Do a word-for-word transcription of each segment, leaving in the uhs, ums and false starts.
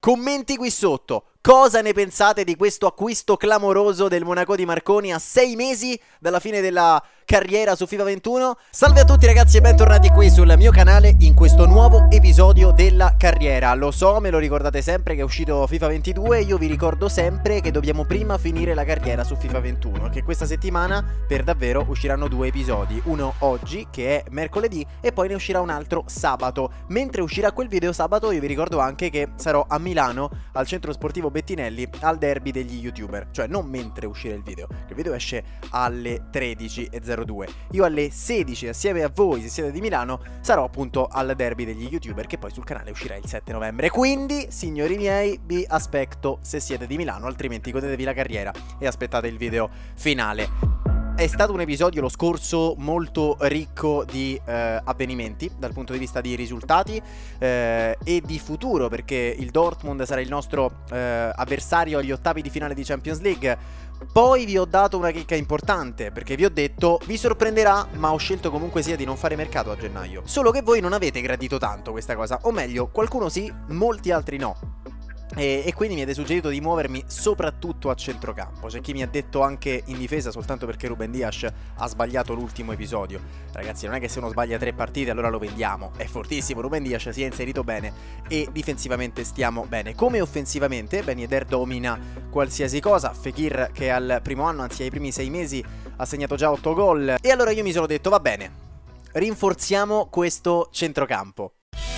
Commenti qui sotto. Cosa ne pensate di questo acquisto clamoroso del Monaco di Marconi a sei mesi dalla fine della carriera su FIFA ventuno? Salve a tutti ragazzi e bentornati qui sul mio canale in questo nuovo episodio della carriera. Lo so, me lo ricordate sempre che è uscito FIFA ventidue, io vi ricordo sempre che dobbiamo prima finire la carriera su FIFA ventuno, che questa settimana per davvero usciranno due episodi, uno oggi che è mercoledì e poi ne uscirà un altro sabato. Mentre uscirà quel video sabato io vi ricordo anche che sarò a Milano al centro sportivo Bettinelli al derby degli youtuber, cioè non mentre uscirà il video, il video esce alle tredici e zero due, io alle sedici assieme a voi, se siete di Milano, sarò appunto al derby degli youtuber che poi sul canale uscirà il sette novembre, quindi signori miei vi aspetto se siete di Milano, altrimenti godetevi la carriera e aspettate il video finale. È stato un episodio lo scorso molto ricco di eh, avvenimenti dal punto di vista di risultati eh, e di futuro, perché il Dortmund sarà il nostro eh, avversario agli ottavi di finale di Champions League. Poi vi ho dato una chicca importante, perché vi ho detto vi sorprenderà, ma ho scelto comunque sia di non fare mercato a gennaio. Solo che voi non avete gradito tanto questa cosa, o meglio qualcuno sì, molti altri no. E, e quindi mi avete suggerito di muovermi soprattutto a centrocampo. C'è chi mi ha detto anche in difesa soltanto perché Ruben Dias ha sbagliato l'ultimo episodio. Ragazzi, non è che se uno sbaglia tre partite allora lo vendiamo, è fortissimo, Ruben Dias si è inserito bene e difensivamente stiamo bene. Come offensivamente Ben Yedder domina qualsiasi cosa. Fekir che al primo anno, anzi ai primi sei mesi, ha segnato già otto gol. E allora io mi sono detto va bene, rinforziamo questo centrocampo.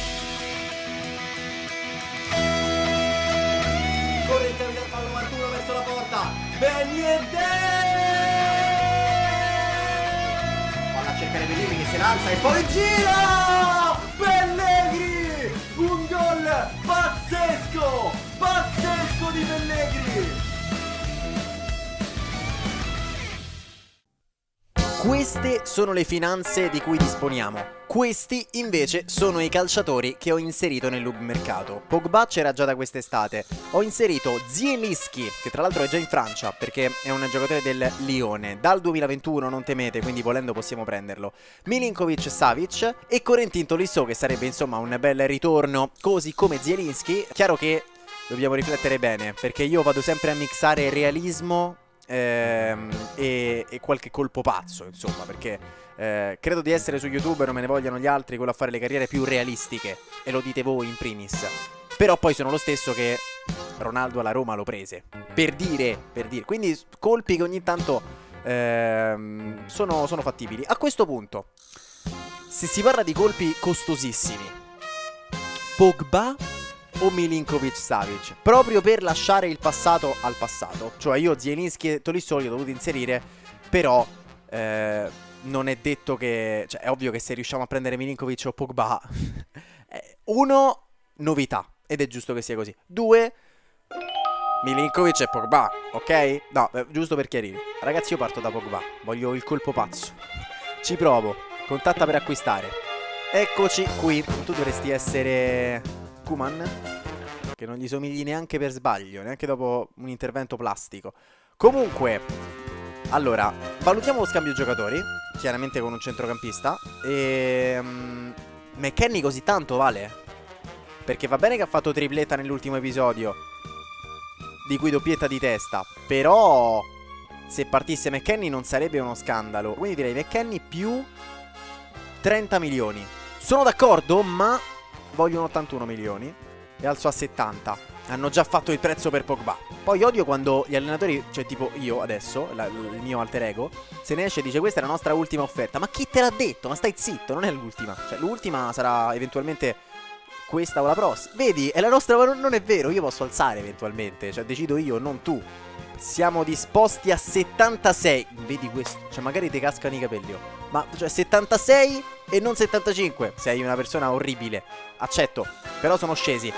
Ben Yedder! Palla a cercare Pellegrini che se l'alza e poi gira! Pellegrini! Un gol pazzesco! Pazzesco di Pellegrini! Queste sono le finanze di cui disponiamo. Questi invece sono i calciatori che ho inserito nel mercato. Pogba c'era già da quest'estate. Ho inserito Zielinski, che tra l'altro è già in Francia perché è un giocatore del Lione. Dal duemilaventuno, non temete, quindi volendo possiamo prenderlo. Milinkovic-Savic e Corentin Tolisso, che sarebbe insomma un bel ritorno, così come Zielinski. Chiaro che dobbiamo riflettere bene, perché io vado sempre a mixare realismo Ehm, e, e qualche colpo pazzo, insomma, perché eh, credo di essere su YouTube, non me ne vogliano gli altri, quello a fare le carriere più realistiche, e lo dite voi in primis. Però poi sono lo stesso che Ronaldo alla Roma lo prese, per dire, per dire. Quindi colpi che ogni tanto ehm, sono, sono fattibili. A questo punto, se si parla di colpi costosissimi, Pogba o Milinkovic-Savic, proprio per lasciare il passato al passato. Cioè io Zielinski e Tolisso li ho dovuti inserire, però eh, non è detto che, cioè è ovvio che se riusciamo a prendere Milinkovic o Pogba uno, novità, ed è giusto che sia così. Due, Milinkovic e Pogba, ok? No, eh, giusto per chiarire. Ragazzi, io parto da Pogba, voglio il colpo pazzo. Ci provo, contatta per acquistare. Eccoci qui. Tu dovresti essere Kuman, che non gli somigli neanche per sbaglio, neanche dopo un intervento plastico. Comunque, allora, valutiamo lo scambio giocatori, chiaramente con un centrocampista. E um, McKennie così tanto vale? Perché va bene che ha fatto tripletta nell'ultimo episodio, di cui doppietta di testa, però se partisse McKennie non sarebbe uno scandalo. Quindi direi McKennie più trenta milioni. Sono d'accordo, ma vogliono ottantuno milioni e alzo a settanta. Hanno già fatto il prezzo per Pogba. Poi odio quando gli allenatori, cioè tipo io adesso, la, il mio alter ego, se ne esce e dice questa è la nostra ultima offerta. Ma chi te l'ha detto? Ma stai zitto, non è l'ultima. Cioè l'ultima sarà eventualmente questa o la prossima. Vedi, è la nostra, ma non è vero. Io posso alzare eventualmente, cioè decido io, non tu. Siamo disposti a settantasei. Vedi questo? Cioè magari ti cascano i capelli, oh. Ma cioè settantasei e non settantacinque. Sei una persona orribile. Accetto. Però sono scesi.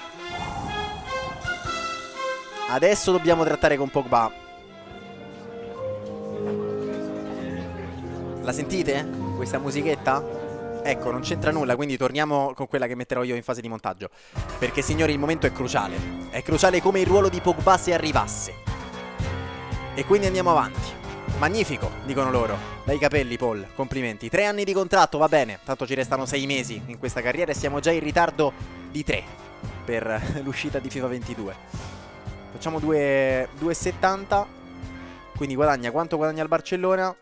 Adesso dobbiamo trattare con Pogba. La sentite? Questa musichetta? Ecco, non c'entra nulla, quindi torniamo con quella che metterò io in fase di montaggio. Perché signori il momento è cruciale. È cruciale come il ruolo di Pogba se arrivasse. E quindi andiamo avanti. Magnifico, dicono loro. Dai capelli, Paul, complimenti. Tre anni di contratto, va bene. Tanto ci restano sei mesi in questa carriera e siamo già in ritardo di tre. per l'uscita di FIFA ventidue. Facciamo due virgola settanta, quindi guadagna quanto guadagna il Barcellona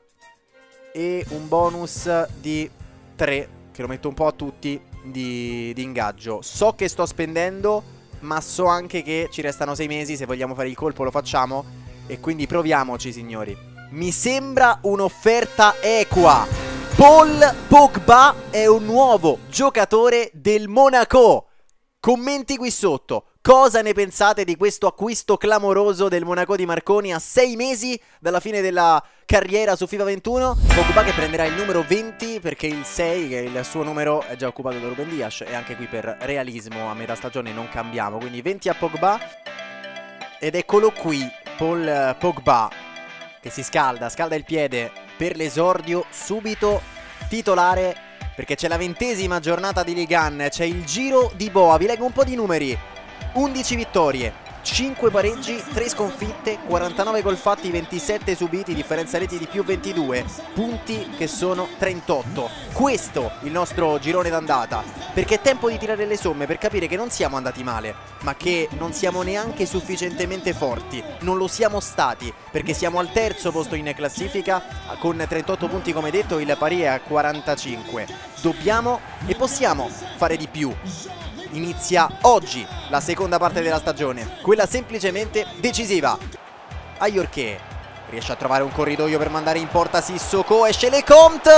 e un bonus di tre, che lo metto un po' a tutti, di, di ingaggio. So che sto spendendo, ma so anche che ci restano sei mesi, se vogliamo fare il colpo lo facciamo, e quindi proviamoci, signori. Mi sembra un'offerta equa. Paul Pogba è un nuovo giocatore del Monaco. Commenti qui sotto. Cosa ne pensate di questo acquisto clamoroso del Monaco di Marconi a sei mesi dalla fine della carriera su FIFA ventuno? Pogba che prenderà il numero venti, perché il sei, che è il suo numero, è già occupato da Ruben Dias, e anche qui per realismo a metà stagione non cambiamo, quindi venti a Pogba. Ed eccolo qui, Paul Pogba, che si scalda, scalda il piede per l'esordio subito titolare, perché c'è la ventesima giornata di Ligue uno, c'è il giro di boa. Vi leggo un po' di numeri: undici vittorie, cinque pareggi, tre sconfitte, quarantanove gol fatti, ventisette subiti, differenza reti di più ventidue, punti che sono trentotto. Questo il nostro girone d'andata, perché è tempo di tirare le somme per capire che non siamo andati male, ma che non siamo neanche sufficientemente forti. Non lo siamo stati, perché siamo al terzo posto in classifica con trentotto punti, come detto. Il Paris è a quarantacinque. Dobbiamo e possiamo fare di più. Inizia oggi la seconda parte della stagione, quella semplicemente decisiva. Ayorché riesce a trovare un corridoio per mandare in porta Sissoko, esce Lecomte,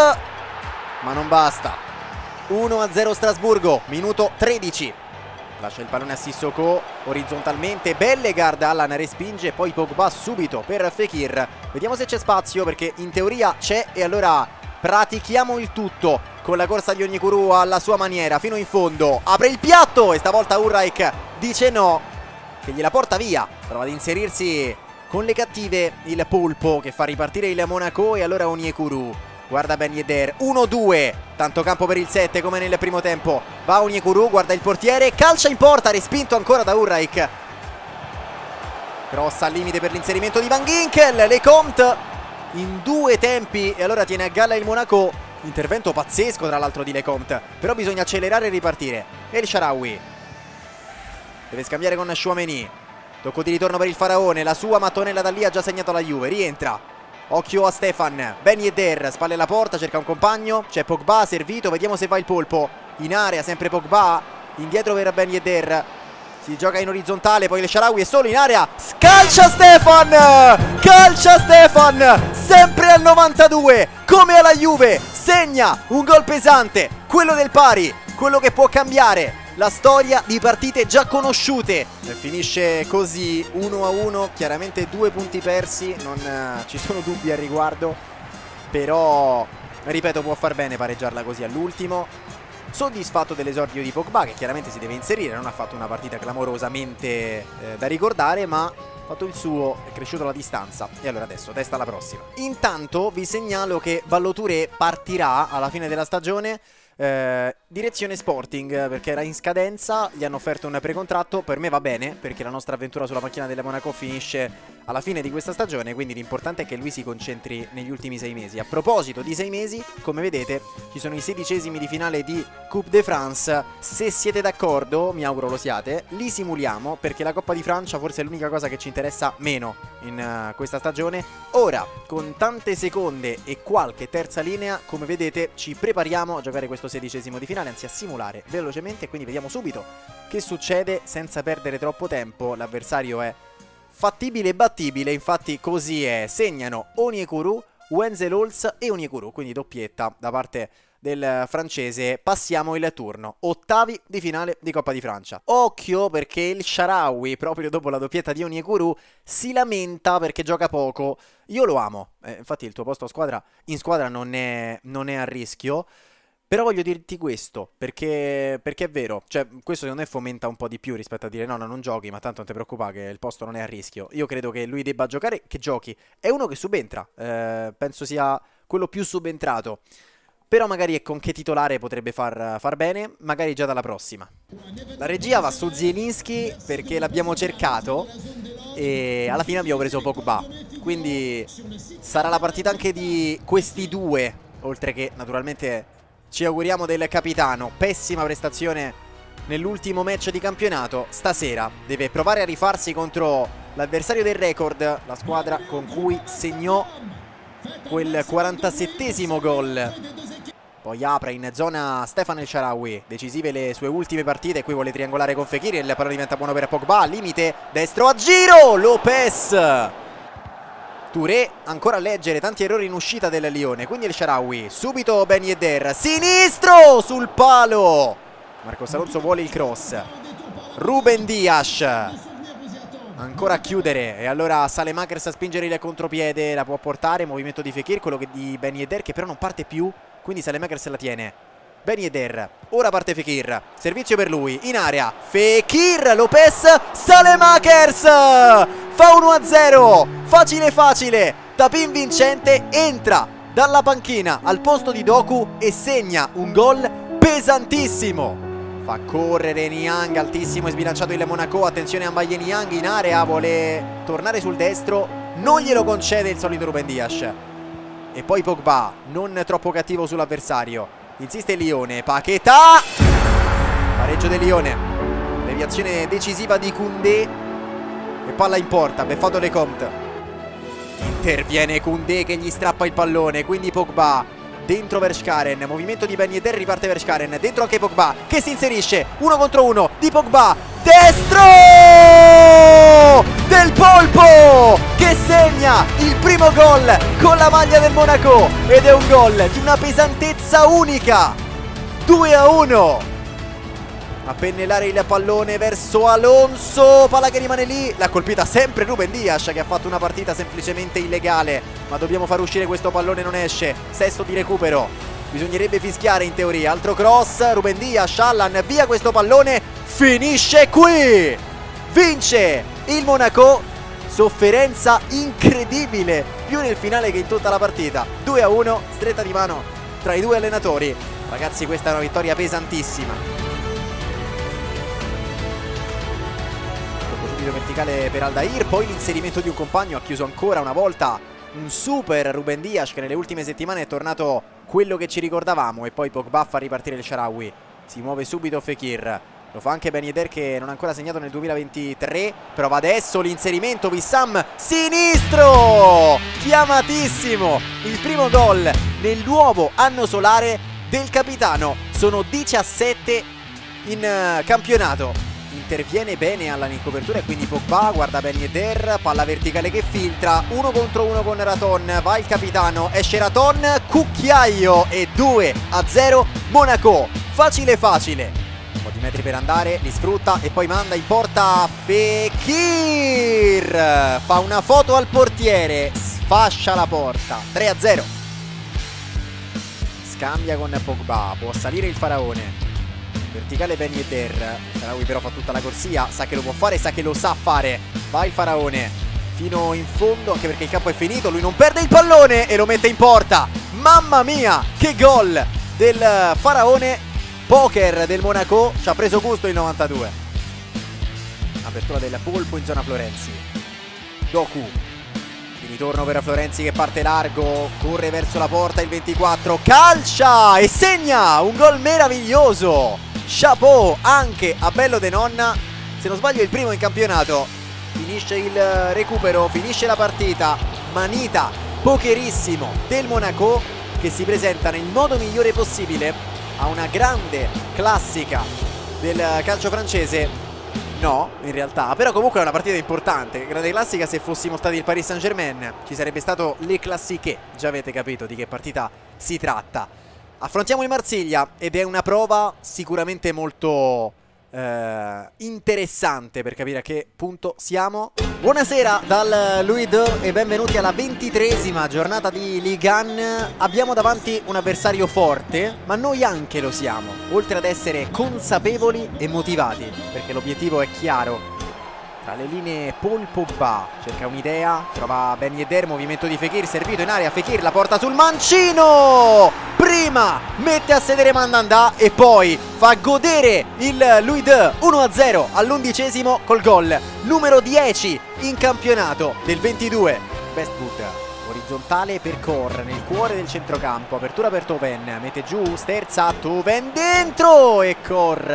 ma non basta. uno a zero Strasburgo, minuto tredici. Lascia il pallone a Sissoko orizzontalmente, Bellegarde, Allan respinge, poi Pogba subito per Fekir. Vediamo se c'è spazio, perché in teoria c'è, e allora pratichiamo il tutto con la corsa di Onyekuru alla sua maniera fino in fondo. Apre il piatto e stavolta Ulreich dice no, che gliela porta via. Prova ad inserirsi con le cattive il Polpo, che fa ripartire il Monaco, e allora Onyekuru guarda Ben Yedder, uno due, tanto campo per il sette come nel primo tempo. Va Onyekuru, guarda il portiere, calcia in porta, respinto ancora da Ulreich. Cross al limite per l'inserimento di Van Ginkel, Lecomte in due tempi, e allora tiene a galla il Monaco. Intervento pazzesco tra l'altro di Lecomte, però bisogna accelerare e ripartire. El Shaarawy deve scambiare con Chouameni. Tocco di ritorno per il Faraone, la sua mattonella da lì ha già segnato la Juve. Rientra, occhio a Stefan, Ben Yedder, spalle alla porta, cerca un compagno, c'è Pogba servito, vediamo se va il Polpo. In area sempre Pogba, indietro per Ben Yedder, si gioca in orizzontale, poi El Shaarawy è solo in area, calcia Stefan, calcia Stefan, sempre al novantadue, come alla Juve, segna un gol pesante, quello del pari, quello che può cambiare la storia di partite già conosciute. Finisce così uno a uno, chiaramente due punti persi, non uh, ci sono dubbi al riguardo, però ripeto, può far bene pareggiarla così all'ultimo. Soddisfatto dell'esordio di Pogba, che chiaramente si deve inserire, non ha fatto una partita clamorosamente eh, da ricordare, ma ha fatto il suo, è cresciuto la distanza, e allora adesso testa alla prossima. Intanto vi segnalo che Ballo Touré partirà alla fine della stagione eh, direzione Sporting, perché era in scadenza, gli hanno offerto un precontratto. Per me va bene, perché la nostra avventura sulla macchina della Monaco finisce alla fine di questa stagione, quindi l'importante è che lui si concentri negli ultimi sei mesi. A proposito di sei mesi, come vedete ci sono i sedicesimi di finale di Coupe de France. Se siete d'accordo, mi auguro lo siate, li simuliamo, perché la Coppa di Francia forse è l'unica cosa che ci interessa meno in uh, questa stagione. Ora, con tante seconde e qualche terza linea, come vedete ci prepariamo a giocare questo sedicesimo di finale, anzi a simulare velocemente, quindi vediamo subito che succede senza perdere troppo tempo. L'avversario è fattibile e battibile, infatti così è. Segnano Onyekuru, Wenzel Holz e Onyekuru, quindi doppietta da parte del francese. Passiamo il turno, ottavi di finale di Coppa di Francia. Occhio, perché il Shaarawy, proprio dopo la doppietta di Onyekuru, si lamenta perché gioca poco. Io lo amo, eh, infatti il tuo posto a squadra, in squadra non è, non è a rischio. Però voglio dirti questo, perché, perché è vero, cioè questo secondo me fomenta un po' di più rispetto a dire no, no, non giochi, ma tanto non ti preoccupare che il posto non è a rischio. Io credo che lui debba giocare, che giochi. È uno che subentra, eh, penso sia quello più subentrato. Però magari con che titolare potrebbe far, far bene, magari già dalla prossima. La regia va su Zielinski perché l'abbiamo cercato e alla fine abbiamo preso Pogba. Quindi sarà la partita anche di questi due, oltre che naturalmente ci auguriamo del capitano. Pessima prestazione nell'ultimo match di campionato. Stasera deve provare a rifarsi contro l'avversario del record, la squadra con cui segnò quel quarantasettesimo gol. Poi apre in zona Stefan El Shaarawy, decisive le sue ultime partite. Qui vuole triangolare con Fekir, il pallone diventa buono per Pogba, limite destro a giro, Lopez. Touré ancora a leggere, tanti errori in uscita del Lione, quindi El Shaarawy, subito Ben Yedder, sinistro sul palo. Marcos Alonso vuole il cross, Ruben Dias ancora a chiudere, e allora Saelemaekers a spingere il contropiede, la può portare, movimento di Fekir, quello che di Ben Yedder che però non parte più, quindi Saelemaekers la tiene. Ben Yedder, ora parte Fekir, servizio per lui, in area, Fekir, Lopez, Saelemaekers fa uno a zero, facile facile, tapin vincente, entra dalla panchina al posto di Doku e segna un gol pesantissimo. Fa correre Niang, altissimo e sbilanciato il Monaco, attenzione a Mbaye Niang in area, vuole tornare sul destro, non glielo concede il solito Ruben Dias. E poi Pogba, non troppo cattivo sull'avversario, insiste Lione, Paquetá, pareggio del Lione, deviazione decisiva di Koundé e palla in porta, beffato Lecomte. Interviene Koundé che gli strappa il pallone, quindi Pogba dentro Verscharen, movimento di Ben Yedder, riparte Verscharen, dentro anche Pogba che si inserisce, uno contro uno di Pogba, destro del Polpo che segna il primo gol con la maglia del Monaco, ed è un gol di una pesantezza unica. Due a uno. A pennellare il pallone verso Alonso, palla che rimane lì, l'ha colpita sempre Ruben Dias che ha fatto una partita semplicemente illegale, ma dobbiamo far uscire questo pallone, non esce. Sesto di recupero, bisognerebbe fischiare in teoria, altro cross, Ruben Dias, Allan, via questo pallone, finisce qui, vince il Monaco, sofferenza incredibile, più nel finale che in tutta la partita. Due a uno, stretta di mano tra i due allenatori. Ragazzi, questa è una vittoria pesantissima. Verticale per Aldair, poi l'inserimento di un compagno ha chiuso ancora una volta un super Ruben Dias che nelle ultime settimane è tornato quello che ci ricordavamo, e poi Pogba fa ripartire il Shaarawy, si muove subito Fekir, lo fa anche Ben Yedder che non ha ancora segnato nel duemilaventitré, prova adesso l'inserimento, Wissam sinistro, chiamatissimo, il primo gol nel nuovo anno solare del capitano, sono diciassette in uh, campionato. Interviene bene Allan in copertura e quindi Pogba, guarda Ben Yedder, palla verticale che filtra, uno contro uno con Raton, va il capitano, esce Raton, cucchiaio e due a zero Monaco, facile facile, un po' di metri per andare, li sfrutta e poi manda in porta Fekir, fa una foto al portiere, sfascia la porta, tre a zero. Scambia con Pogba, può salire il faraone, verticale Ben Yedder, Shaarawy però fa tutta la corsia, sa che lo può fare, sa che lo sa fare, va il faraone fino in fondo anche perché il campo è finito, lui non perde il pallone e lo mette in porta. Mamma mia, che gol del faraone, poker del Monaco, ci ha preso gusto il novantadue. Apertura del Polpo in zona Florenzi, Doku di ritorno per Florenzi che parte largo, corre verso la porta, il ventiquattro calcia e segna un gol meraviglioso. Chapeau anche a Bello De Nonna, se non sbaglio il primo in campionato. Finisce il recupero, finisce la partita, manita pokerissimo del Monaco che si presenta nel modo migliore possibile a una grande classica del calcio francese. No, in realtà, però comunque è una partita importante, grande classica. Se fossimo stati il Paris Saint-Germain ci sarebbe stato le classiche, già avete capito di che partita si tratta. Affrontiamo il Marsiglia ed è una prova sicuramente molto eh, interessante per capire a che punto siamo. Buonasera dal Louis deux e benvenuti alla ventitreesima giornata di Ligue uno. Abbiamo davanti un avversario forte, ma noi anche lo siamo, oltre ad essere consapevoli e motivati, perché l'obiettivo è chiaro. Tra le linee Paul Pogba cerca un'idea, trova Ben Yedder, movimento di Fekir, servito in area, Fekir la porta sul mancino, prima mette a sedere Mandanda e poi fa godere il Louis deux uno a zero all'undicesimo col gol numero dieci in campionato del ventidue. Westwood orizzontale per Cor nel cuore del centrocampo, apertura per Toven, mette giù, sterza, Toven dentro e Cor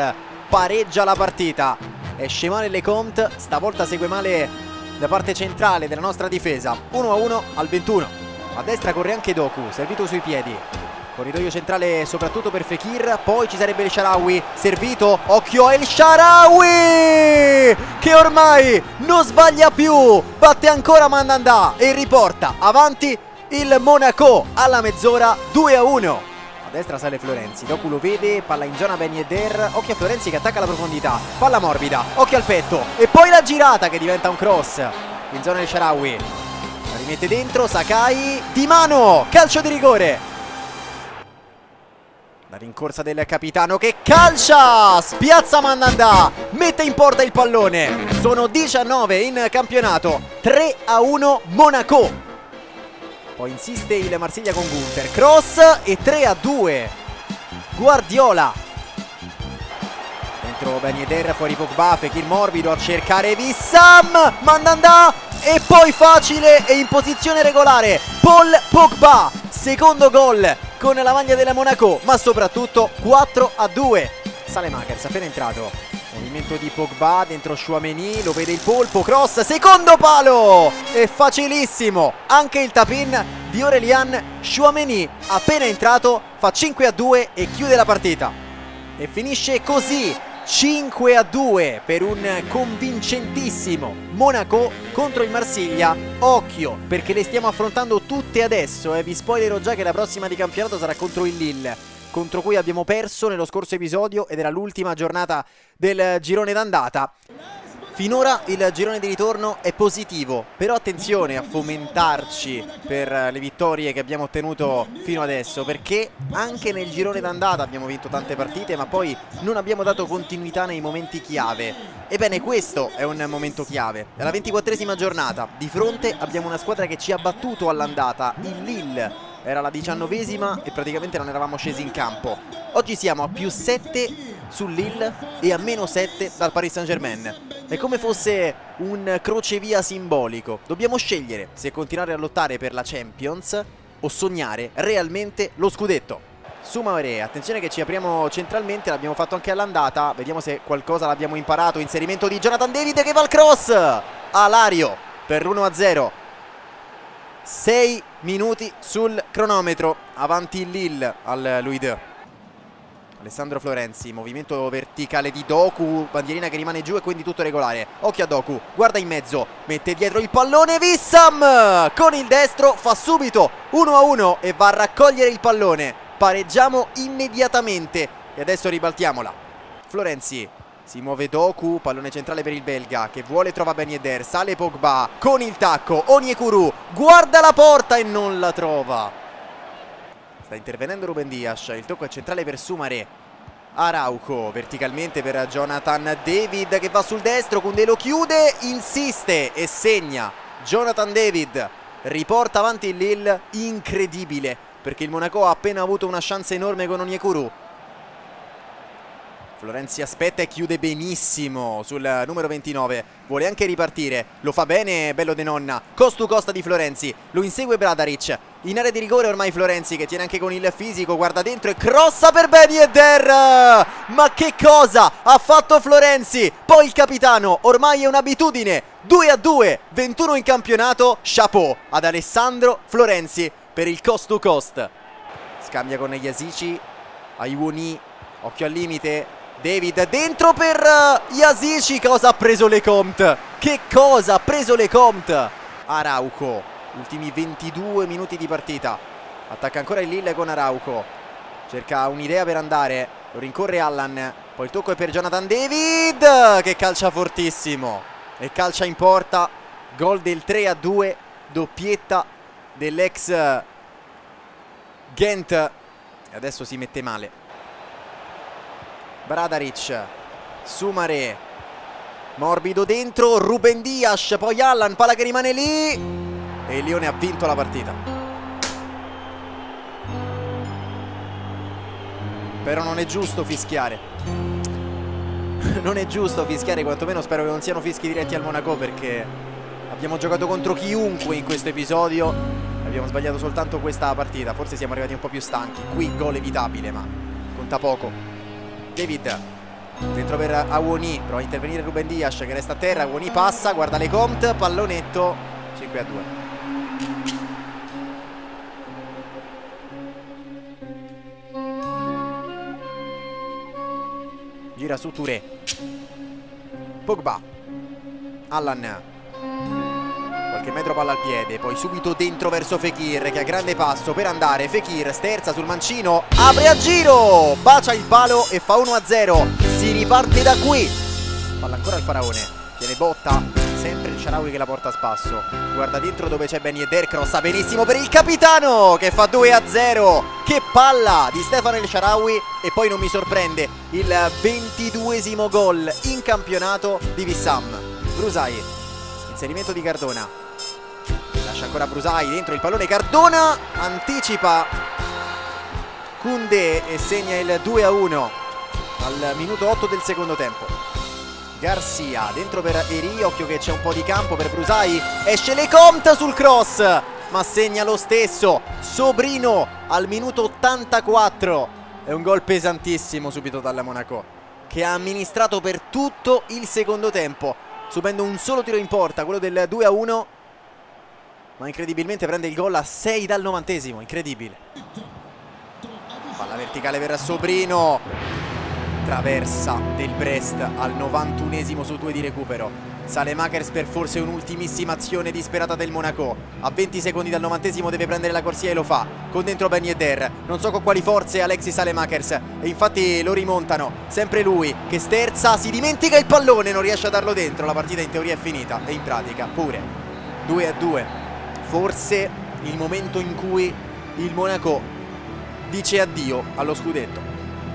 pareggia la partita. Esce male Lecomte, stavolta segue male la parte centrale della nostra difesa. uno a uno al ventuno. A destra corre anche Doku, servito sui piedi. Corridoio centrale soprattutto per Fekir. Poi ci sarebbe il Shaarawy, servito. Occhio a El Shaarawy, che ormai non sbaglia più. Batte ancora Mandanda e riporta avanti il Monaco alla mezz'ora, due a uno. A destra sale Florenzi, Doku lo vede, palla in zona Ben Yedder. Occhio a Florenzi che attacca la profondità, palla morbida, occhio al petto. E poi la girata che diventa un cross in zona del Shaarawy. La rimette dentro, Sakai, di mano, calcio di rigore. La rincorsa del capitano che calcia, spiazza Mandanda, mette in porta il pallone. Sono diciannove in campionato, tre a uno Monaco. Poi insiste il Marsiglia con Gunther, cross e tre a due Guardiola. Dentro Ben Yedder, fuori Pogba, Fekir morbido a cercare Wissam, Mandanda e poi facile e in posizione regolare Paul Pogba, secondo gol con la maglia della Monaco, ma soprattutto quattro a due. Saelemaekers appena entrato, movimento di Pogba dentro Tchouaméni, lo vede il polpo, cross, secondo palo, è facilissimo. Anche il tap-in di Aurélien Tchouaméni appena entrato fa cinque a due e chiude la partita. E finisce così, cinque a due per un convincentissimo Monaco contro il Marsiglia. Occhio, perché le stiamo affrontando tutte adesso, eh. Vi spoilerò già che la prossima di campionato sarà contro il Lille, contro cui abbiamo perso nello scorso episodio ed era l'ultima giornata del girone d'andata. Finora il girone di ritorno è positivo, però attenzione a fomentarci per le vittorie che abbiamo ottenuto fino adesso, perché anche nel girone d'andata abbiamo vinto tante partite ma poi non abbiamo dato continuità nei momenti chiave. Ebbene, questo è un momento chiave. È la ventiquattresima giornata, di fronte abbiamo una squadra che ci ha battuto all'andata, il Lille. Era la diciannovesima e praticamente non eravamo scesi in campo. Oggi siamo a più sette sul Lille e a meno sette dal Paris Saint-Germain. È come fosse un crocevia simbolico. Dobbiamo scegliere se continuare a lottare per la Champions o sognare realmente lo scudetto. Soumaré, attenzione che ci apriamo centralmente, l'abbiamo fatto anche all'andata. Vediamo se qualcosa l'abbiamo imparato. Inserimento di Jonathan David che va al cross a Lario per l'uno a zero. sei minuti sul cronometro, avanti il Lille al Louis deux. Alessandro Florenzi, movimento verticale di Doku, bandierina che rimane giù e quindi tutto regolare. Occhio a Doku, guarda in mezzo, mette dietro il pallone Wissam, con il destro fa subito uno a uno e va a raccogliere il pallone. Pareggiamo immediatamente e adesso ribaltiamola. Florenzi, si muove Doku, pallone centrale per il belga che vuole, trova Ben Yedder, sale Pogba con il tacco, Onyekuru guarda la porta e non la trova. Sta intervenendo Ruben Dias, il tocco è centrale per Soumaré. Araujo verticalmente per Jonathan David che va sul destro, Koundé lo chiude, insiste e segna. Jonathan David riporta avanti il Lille, incredibile perché il Monaco ha appena avuto una chance enorme con Onyekuru. Florenzi aspetta e chiude benissimo sul numero ventinove. Vuole anche ripartire, lo fa bene, bello De Nonna. Cost to costa di Florenzi, lo insegue Bradaric. In area di rigore ormai Florenzi che tiene anche con il fisico, guarda dentro e crossa per Ben Yedder. Ma che cosa ha fatto Florenzi? Poi il capitano, ormai è un'abitudine. due a due, ventuno in campionato. Chapeau ad Alessandro Florenzi per il cost to cost. Scambia con Yazici, Aiwoni, occhio al limite. David dentro per uh, Yazici. Cosa ha preso Lecomte? Che cosa ha preso Lecomte? Araujo, ultimi ventidue minuti di partita. Attacca ancora il Lille con Araujo. Cerca un'idea per andare. Lo rincorre Allan. Poi il tocco è per Jonathan David che calcia fortissimo e calcia in porta. Gol del tre a due. Doppietta dell'ex Ghent. E adesso si mette male. Bradaric, Soumaré, morbido dentro, Ruben Dias, poi Allan, palla che rimane lì e il Lione ha vinto la partita. Però non è giusto fischiare. Non è giusto fischiare, quantomeno spero che non siano fischi diretti al Monaco, perché abbiamo giocato contro chiunque in questo episodio. Abbiamo sbagliato soltanto questa partita. Forse siamo arrivati un po' più stanchi. Qui gol evitabile, ma conta poco. David Dentro per Awoni, prova a intervenire Ruben Dias che resta a terra. Awoni passa, guarda Lecomte, pallonetto, cinque a due. Gira su Touré. Pogba. Allan. Qualche metro palla al piede, poi subito dentro verso Fekir che ha grande passo per andare. Fekir sterza sul mancino, apre a giro, bacia il palo e fa uno a zero. Si riparte da qui. Palla ancora il Faraone, tiene botta, sempre il Shaarawy che la porta a spasso. Guarda dentro dove c'è Ben Yedder, crossa benissimo per il capitano che fa due a zero. Che palla di Stefano El Shaarawy. E poi non mi sorprende il ventiduesimo gol in campionato di Wissam. Brusai, inserimento di Cardona, lascia ancora Brusai, dentro il pallone Cardona, anticipa Koundé e segna il due a uno al minuto otto del secondo tempo. Garcia dentro per Eri, occhio che c'è un po' di campo per Brusai, esce Lecomte sul cross ma segna lo stesso Sobrino al minuto ottantaquattro. È un gol pesantissimo subito dalla Monaco che ha amministrato per tutto il secondo tempo, subendo un solo tiro in porta, quello del due a uno, ma incredibilmente prende il gol a sei dal novantesimo, incredibile. Palla verticale per Sobrino, traversa del Brest al novantunesimo su due di recupero. Saelemaekers per forse un'ultimissima azione disperata del Monaco. A venti secondi dal novantesimo deve prendere la corsia e lo fa, con dentro Ben Yedder, non so con quali forze Alexis Saelemaekers, e infatti lo rimontano. Sempre lui che sterza, si dimentica il pallone, non riesce a darlo dentro. La partita in teoria è finita e in pratica pure. Due a due. Forse il momento in cui il Monaco dice addio allo scudetto.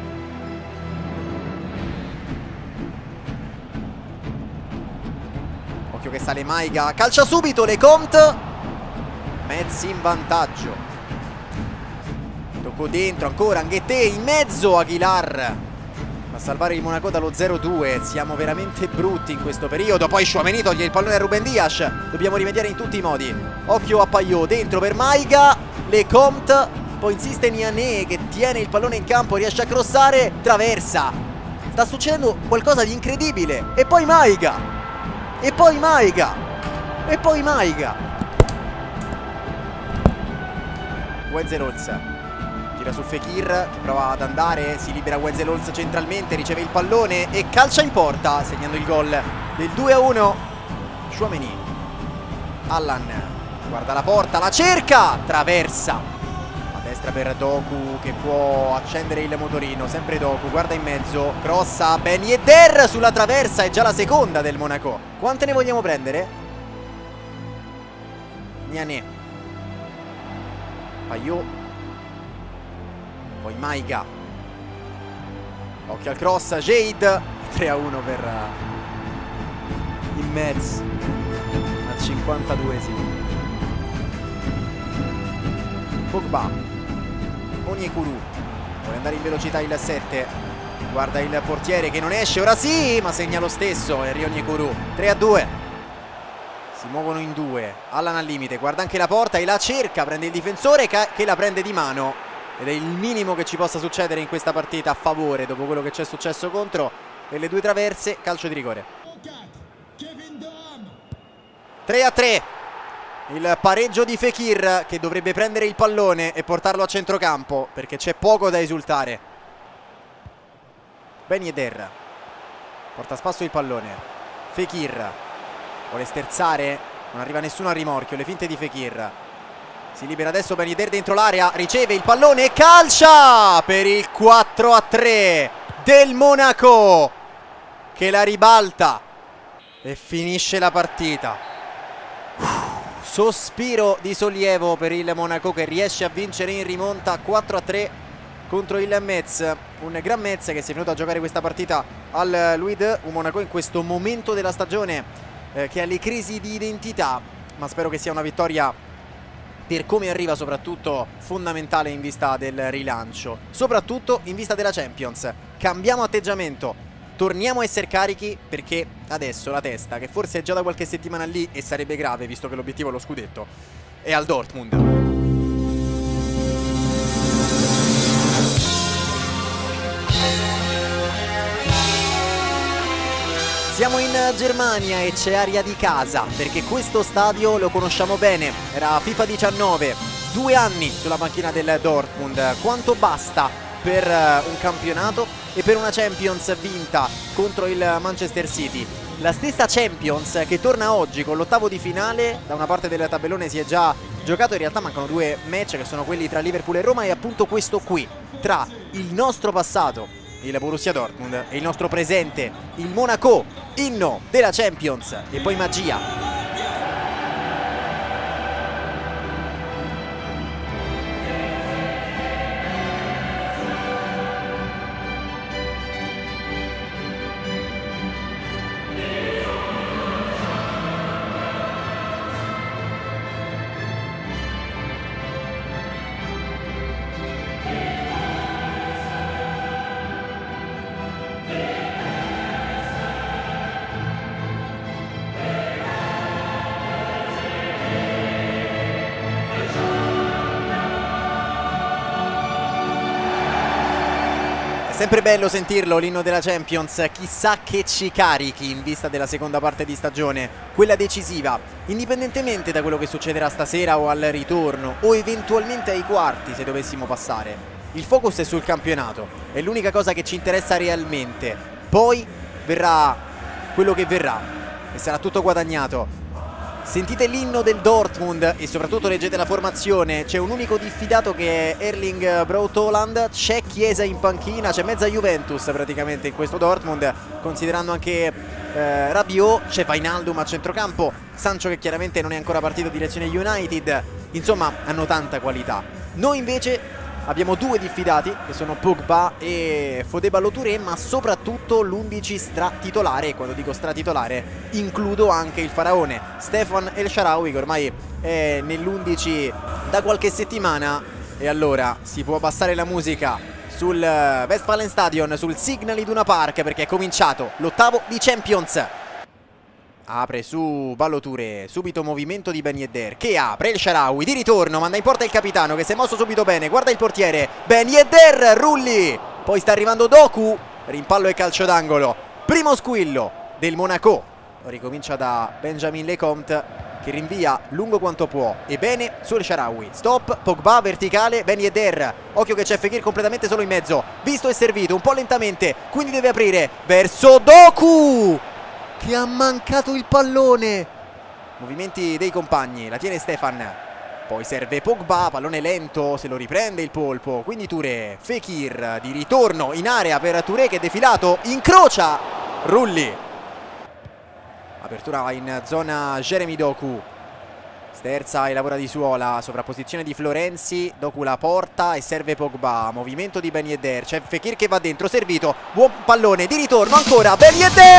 Occhio che sale Maiga, calcia subito Lecomte, Metz in vantaggio. Tocco dentro ancora Angueté, in mezzo Aguilar a salvare il Monaco dallo zero due. Siamo veramente brutti in questo periodo. Poi Tchouaméni toglie il pallone a Ruben Dias, dobbiamo rimediare in tutti i modi. Occhio a Payot, dentro per Maiga, Lecomte, poi insiste Niané che tiene il pallone in campo, riesce a crossare, traversa. Sta succedendo qualcosa di incredibile. E poi Maiga, e poi Maiga, e poi Maiga. Wenzel-Holz gira su Fekir che prova ad andare, si libera Wenzel-Holz centralmente, riceve il pallone e calcia in porta, segnando il gol del due a uno. Tchouaméni, Allan guarda la porta, la cerca, traversa a destra per Doku che può accendere il motorino. Sempre Doku, guarda in mezzo, crossa Ben Yedder sulla traversa, è già la seconda del Monaco. Quante ne vogliamo prendere? Niané, Payot, poi Maiga, occhio al cross, Jade, tre a uno per uh, il Metz al cinquantaduesimo. Pogba, Onyekuru vuole andare in velocità il sette, guarda il portiere che non esce, ora sì, ma segna lo stesso Henry Onyekuru. Tre a due. Si muovono in due, Allan al limite, guarda anche la porta e la cerca, prende il difensore che la prende di mano, ed è il minimo che ci possa succedere in questa partita a favore dopo quello che c'è successo contro. E le due traverse, calcio di rigore. Tre a tre. Il pareggio di Fekir che dovrebbe prendere il pallone e portarlo a centrocampo perché c'è poco da esultare. Ben Yedder porta a spasso il pallone. Fekir vuole sterzare, non arriva nessuno a rimorchio, le finte di Fekir. Si libera adesso Ben Yedder dentro l'area, riceve il pallone e calcia per il quattro a tre del Monaco che la ribalta e finisce la partita. Sospiro di sollievo per il Monaco che riesce a vincere in rimonta quattro a tre contro il Metz. Un gran Metz che si è venuto a giocare questa partita al Luid. Un Monaco in questo momento della stagione eh, che ha le crisi di identità, ma spero che sia una vittoria per come arriva, soprattutto fondamentale in vista del rilancio, soprattutto in vista della Champions. Cambiamo atteggiamento, torniamo a essere carichi perché adesso la testa, che forse è già da qualche settimana lì e sarebbe grave visto che l'obiettivo è lo scudetto, è al Dortmund. Siamo in Germania e c'è aria di casa, perché questo stadio lo conosciamo bene. Era FIFA diciannove, due anni sulla panchina del Dortmund. Quanto basta per un campionato e per una Champions vinta contro il Manchester City? La stessa Champions che torna oggi con l'ottavo di finale. Da una parte del tabellone si è già giocato, in realtà mancano due match che sono quelli tra Liverpool e Roma, e appunto questo qui, tra il nostro passato, il Borussia Dortmund, e il nostro presente, il Monaco, inno della Champions, e poi magia. Sempre bello sentirlo, l'inno della Champions. Chissà che ci carichi in vista della seconda parte di stagione, quella decisiva, indipendentemente da quello che succederà stasera o al ritorno, o eventualmente ai quarti se dovessimo passare. Il focus è sul campionato, è l'unica cosa che ci interessa realmente. Poi verrà quello che verrà e sarà tutto guadagnato. Sentite l'inno del Dortmund e soprattutto leggete la formazione. C'è un unico diffidato che è Erling Braut Haaland, c'è Chiesa in panchina, c'è mezza Juventus praticamente in questo Dortmund, considerando anche eh, Rabiot, c'è Wijnaldum a centrocampo, Sancho che chiaramente non è ancora partito direzione United. Insomma, hanno tanta qualità. Noi invece abbiamo due diffidati che sono Pogba e Fodé Ballo-Touré, ma soprattutto l'undici stratitolare, e quando dico stratitolare includo anche il faraone Stefan El Shaarawy, che ormai è nell'undici da qualche settimana. E allora si può abbassare la musica sul Westfalenstadion, sul Signal Iduna Park, perché è cominciato l'ottavo di Champions. Apre su Ballo-Touré, subito movimento di Ben Yedder che apre, il Shaarawy di ritorno, manda in porta il capitano che si è mosso subito bene, guarda il portiere, Ben Yedder, Rulli, poi sta arrivando Doku, rimpallo e calcio d'angolo, primo squillo del Monaco. Ricomincia da Benjamin Lecomte che rinvia lungo quanto può, e bene sul Shaarawy, stop, Pogba verticale, Ben Yedder, occhio che c'è Fekir completamente solo in mezzo, visto e servito, un po' lentamente, quindi deve aprire verso Doku che ha mancato il pallone. Movimenti dei compagni, la tiene Stefan, poi serve Pogba, pallone lento, se lo riprende il polpo, quindi Touré, Fekir di ritorno in area per Touré che è defilato, incrocia Rulli, apertura in zona Jeremy Doku, sterza e lavora di suola, sovrapposizione di Florenzi, Doku la porta e serve Pogba, movimento di Ben Yedder, c'è Fekir che va dentro, servito, buon pallone di ritorno ancora, Ben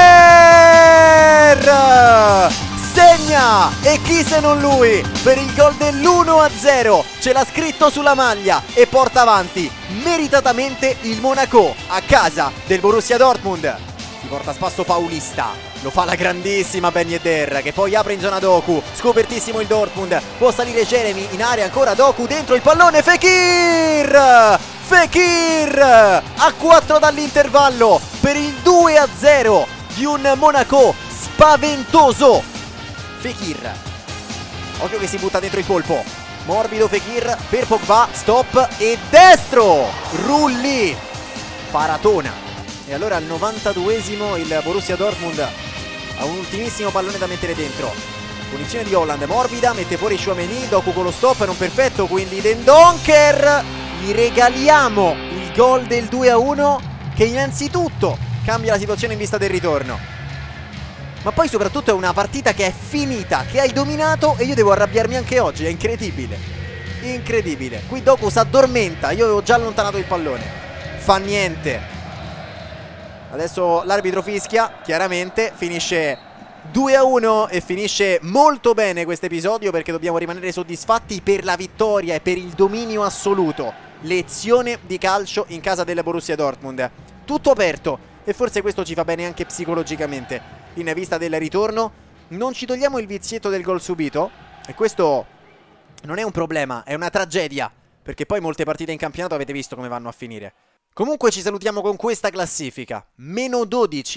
Yedder segna, e chi se non lui per il gol dell'uno a zero, ce l'ha scritto sulla maglia e porta avanti meritatamente il Monaco a casa del Borussia Dortmund. Si porta a spasso Paulista, lo fa la grandissima Ben Yedder che poi apre in zona Doku, scopertissimo il Dortmund, può salire Jeremy, in area ancora Doku, dentro il pallone Fekir, Fekir a quattro dall'intervallo per il due a zero di un Monaco spaventoso. Fekir, occhio che si butta dentro il polpo, morbido Fekir per Pogba, stop e destro Rulli, paratona. E allora al novantaduesimo il Borussia Dortmund ha un ultimissimo pallone da mettere dentro, punizione di Haaland morbida, mette fuori Tchouaméni, Doku con lo stop non perfetto, quindi Den Donker, gli regaliamo il gol del due a uno che innanzitutto cambia la situazione in vista del ritorno, ma poi soprattutto è una partita che è finita, che hai dominato, e io devo arrabbiarmi anche oggi, è incredibile, incredibile. Qui Doku si addormenta, io avevo già allontanato il pallone, fa niente. Adesso l'arbitro fischia, chiaramente, finisce due a uno e finisce molto bene questo episodio, perché dobbiamo rimanere soddisfatti per la vittoria e per il dominio assoluto. Lezione di calcio in casa del Borussia Dortmund. Tutto aperto e forse questo ci fa bene anche psicologicamente. In vista del ritorno non ci togliamo il vizietto del gol subito, e questo non è un problema, è una tragedia, perché poi molte partite in campionato avete visto come vanno a finire. Comunque ci salutiamo con questa classifica, meno dodici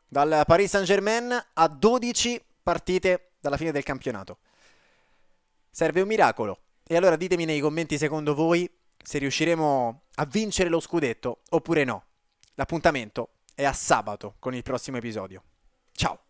dal Paris Saint-Germain a dodici partite dalla fine del campionato. Serve un miracolo. E allora ditemi nei commenti secondo voi se riusciremo a vincere lo scudetto oppure no. L'appuntamento è a sabato con il prossimo episodio. Ciao!